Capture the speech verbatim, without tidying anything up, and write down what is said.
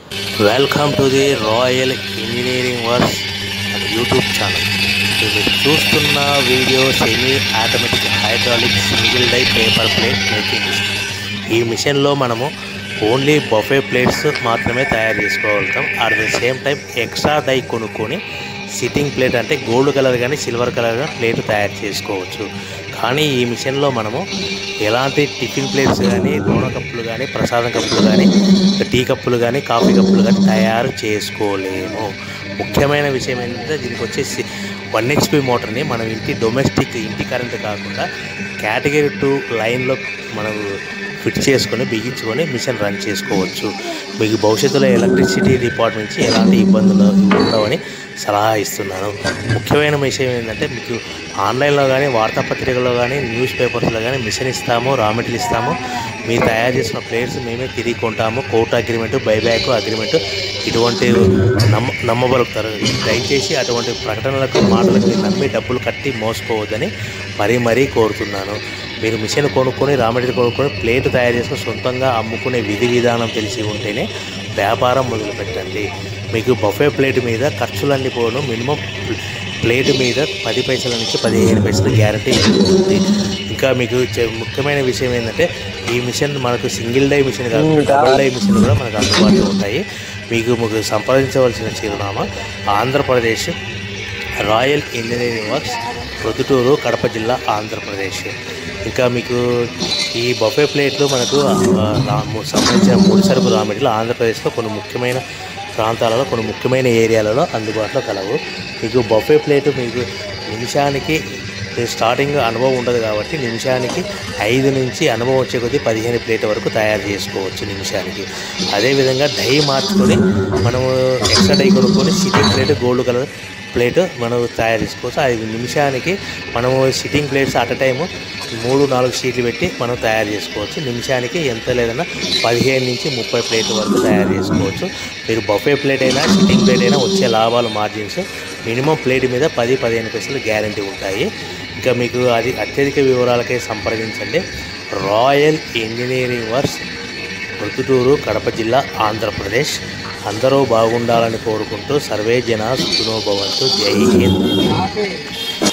Welcome to the royal engineering works and YouTube channel. మీరు చూస్తున్న video semi automatic hydraulic single die paper plate making machine. ఈ మిషన్లో మనము only buffet plates మాత్రమే తయారు చేసుకోగలుగుతాం. At the same time extra die కొనుక్కొని sitting plate అంటే గోల్డ్ కలర్ కానీ సిల్వర్ కలర్ కానీ ప్లేట్ తయారు చేసుకోవచ్చు. కానీ ఈ మిషన్లో మనము ఎలాంటి టిఫిన్ ప్లేట్స్ కానీ నూనె కప్పులు కానీ ప్రసాదం కప్పులు కానీ టీ కప్పులు కానీ కాఫీ కప్పులు కానీ తయారు చేసుకోలేము. ముఖ్యమైన విషయం ఏంటంటే దీనికి వచ్చేసి వన్ హెచ్పి మోటార్ని మనం ఇంటి డొమెస్టిక్ ఇంటి కరెంట్ కాకుండా కేటగిరీ టూ లైన్లో మనం ఫిట్ చేసుకొని బిగించుకొని మిషన్ రన్ చేసుకోవచ్చు. మీకు భవిష్యత్తులో ఎలక్ట్రిసిటీ డిపార్ట్మెంట్ నుంచి ఎలాంటి ఇబ్బందులు ఉండవని సలహా ఇస్తున్నాను. ముఖ్యమైన విషయం ఏంటంటే మీకు ఆన్లైన్లో కానీ వార్తాపత్రికల్లో కానీ న్యూస్ పేపర్స్లో కానీ మిషన్ ఇస్తాము, రా మెటీరియల్ ఇస్తాము. మీరు తయారు చేసిన ప్లేట్స్ మేమే తిరిగి కొంటాము. కోర్టు అగ్రిమెంట్, బైబ్యాక్ అగ్రిమెంట్ ఇటువంటి నమ్మ నమ్మబలుగుతారు. దయచేసి అటువంటి ప్రకటనలకు మాటలకు నమ్మి డబ్బులు కట్టి మోసపోవద్దని మరీ మరీ కోరుతున్నాను. మీరు మిషన్ కొనుక్కొని రా మెటీరియల్ కొనుక్కొని ప్లేట్ తయారు చేసుకొని సొంతంగా అమ్ముకునే విధి విధానం తెలిసి ఉంటేనే వ్యాపారం మొదలుపెట్టండి. మీకు బఫే ప్లేట్ మీద ఖర్చులన్నీ పోను. మినిమం ప్లేట్ మీద పది పైసల నుంచి పదిహేను పైసలు గ్యారంటీ ఉంటుంది. ఇంకా మీకు ముఖ్యమైన విషయం ఏంటంటే ఈ మిషన్ మనకు సింగిల్ డై మిషన్ కాదు, డబుల్ డై మిషన్ కూడా మనకు అందుబాటులో ఉంటాయి. మీకు మీకు సంప్రదించవలసిన చిరునామా Andhra Pradesh royal engineering works, Proddatur, Kadapa జిల్లా, ఆంధ్రప్రదేశ్. ఇంకా మీకు ఈ బఫే ప్లేట్లు మనకు సంబంధించిన మూడు సరుకు రా మెటీరియల్ ఆంధ్రప్రదేశ్లో కొన్ని ముఖ్యమైన ప్రాంతాలలో కొన్ని ముఖ్యమైన ఏరియాలలో అందుబాటులో కలవు. మీకు బఫే ప్లేటు మీకు నిమిషానికి స్టార్టింగ్ అనుభవం ఉండదు కాబట్టి నిమిషానికి ఐదు నుంచి అనుభవం వచ్చే కొద్దీ పదిహేను ప్లేట్ వరకు తయారు చేసుకోవచ్చు నిమిషానికి. అదేవిధంగా డై మార్చుకొని మనము ఎక్స్ట్రా డై కొనుక్కొని sitting plate gold colour plate మనం తయారు చేసుకోవచ్చు. ఐదు నిమిషానికి మనము సిట్టింగ్ ప్లేట్స్ అట్ టైము మూడు నాలుగు షీట్లు పెట్టి మనం తయారు చేసుకోవచ్చు. నిమిషానికి ఎంత లేదన్నా పదిహేను నుంచి ముప్పై ప్లేట్ల వరకు తయారు చేసుకోవచ్చు. మీరు బఫే ప్లేట్ అయినా సిట్టింగ్ ప్లేట్ అయినా వచ్చే లాభాలు మార్జిన్స్ మినిమం ప్లేట్ మీద పది పదిహేను పైసలు గ్యారంటీ ఉంటాయి. ఇంకా మీకు అది అత్యధిక వివరాలకై సంప్రదించండి. Royal engineering works, Proddatur, Kadapa జిల్లా, ఆంధ్రప్రదేశ్. అందరూ బాగుండాలని కోరుకుంటూ సర్వే జన సుఖినో భవంతు. జై హింద్.